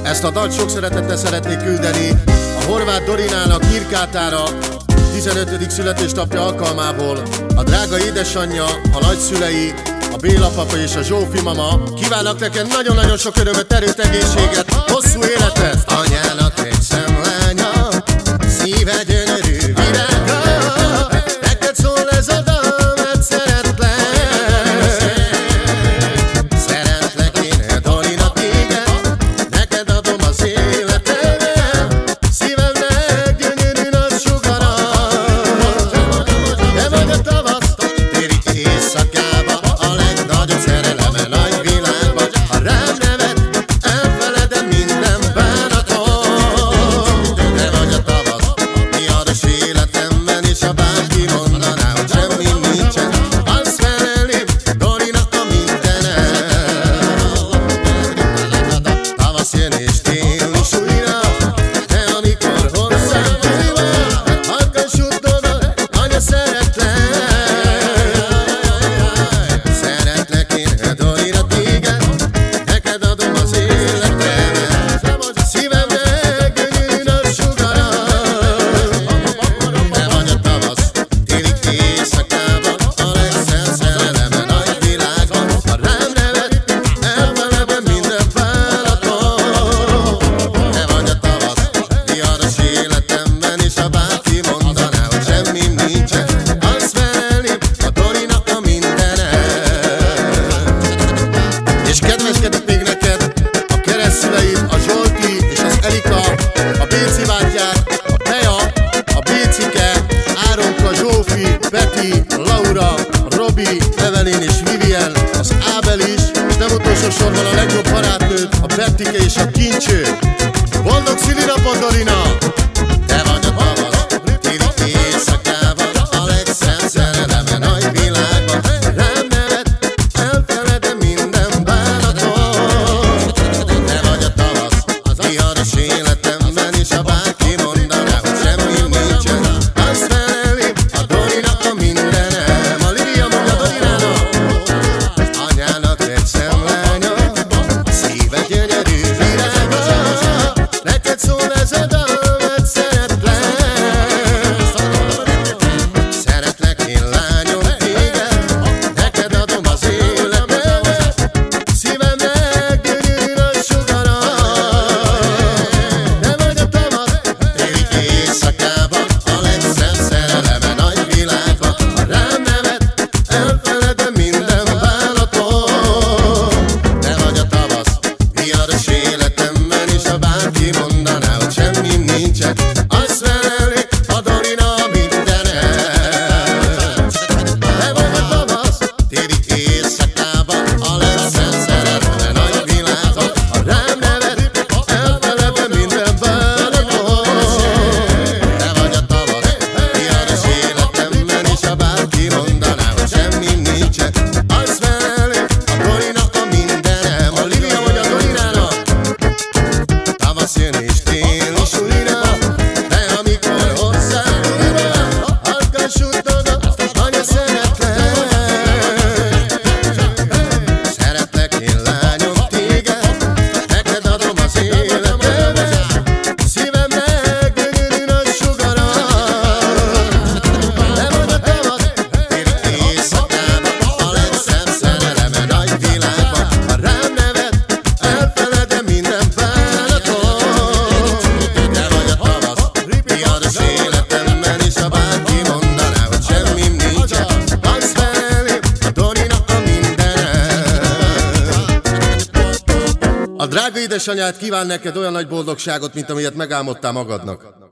Ezt a dalt sok szeretettel szeretnék küldeni a Horváth Dorinának Irkátára 15. születésnapja alkalmából. A drága édesanyja, a nagyszülei, a Béla papa és a Zsófi mama kívánnak neked nagyon-nagyon sok örömet, erőt, egészséget, hosszú életet. Anyának egy szemlánya, szíve gyönyörű virága, neked szól ez a dal, mert szeretlek. Szeretlek én, Dorina, téged, neked adom az életemet, szívemnek gyönyörű nagy sugara. Te vagy a tavasz, téli éjszakába, a legnagyobb szereleme nagy világban. Ha rám nevet, elfeledem minden bánatot. Te vagy a tavasz, viharos életemben, és ha bárki mondaná, hogy semmi nincsen, azt felelném, Dorina a mindenem. Tavasz jön és tél is újra, de amikor hozzám bújva, halkan suttogok, anya, szeretlek. Szeretlek én, Dorina, téged, neked adom az életemet, szívemnek gyönyörű nagy sugara. Te vagy a tavasz, téli éjszakában, a legszebb szereleme nagy világban. Ha rám nevet, elfeledem minden bánatot. Te vagy a tavasz, viharos életemben, és ha bárki mondaná, hogy semmi nincsen, azt felelném, a Dorina a mindenem. És kedveskedek még neked a keresztszüleid, a Zsolti és az Erika, a Béci bátyák, a Bea, a Bécike, Áronka, Zsófi, Peti, Laura, Robi, Evelyn és Vivien, az Ábel is, és nem utolsó sorban a legjobb barátnőd, a Bettike és a Kincső. Boldog szülinapod, Dorina! Te vagy a tavasz, téli éjszakában, a legszebb szereleme nagy világban. Rám nevet, elfeledem minden bánatot. Te vagy a tavasz, viharos életemben, és ha bárki mondaná, hogy semmi nincsen, azt felelném, a Dorina a mindenem. A Livia mondja Dorinának: anyának egy szemlánya, szíve gyönyörű virága, neked szól ez a dal, mert szeretlek. Szeretlek én, lányom, téged, neked adom az életemet, szívemnek gyönyörű nagy sugara. Te vagy a tavasz, téli éjszakában, a legszebb szereleme nagy világban. Ha rám nevet, elfeledem minden bánatot. Te vagy a tavasz, viharos életemben, és ha bárki mondaná, hogy semmi nincsen, azt felelném, a Dorina a mindenem. Te vagy a tavasz, téli éjszakában, a legszebb szerelme nagy világban. Ha rám nevet, elfeledem minden bánatot. Te vagy a tavasz, viharos életemben, és ha bárki mondaná, hogy semmi nincsen, azt felelném, a Dorina a mindenem. A Livia mondja Dorinának: tavasz jön és tél is újra, de amikor hozzám bújva, halkan suttogok, anya, szeretlek. Szeretlek én, lányom, téged, neked adom az életemet, szívemnek gyönyörű nagy sugara. Te vagy a tavasz, téli éjszakában, a legszebb szereleme nagy világban. Ha rám nevet, elfeledem minden bánatot. Te vagy a tavasz, viharos életemben, és ha bárki mondaná, hogy semmi nincsen, azt felelném, a Dorina a mindenem. A drága édesanyád kíván neked olyan nagy boldogságot, mint amilyet megálmodtál magadnak.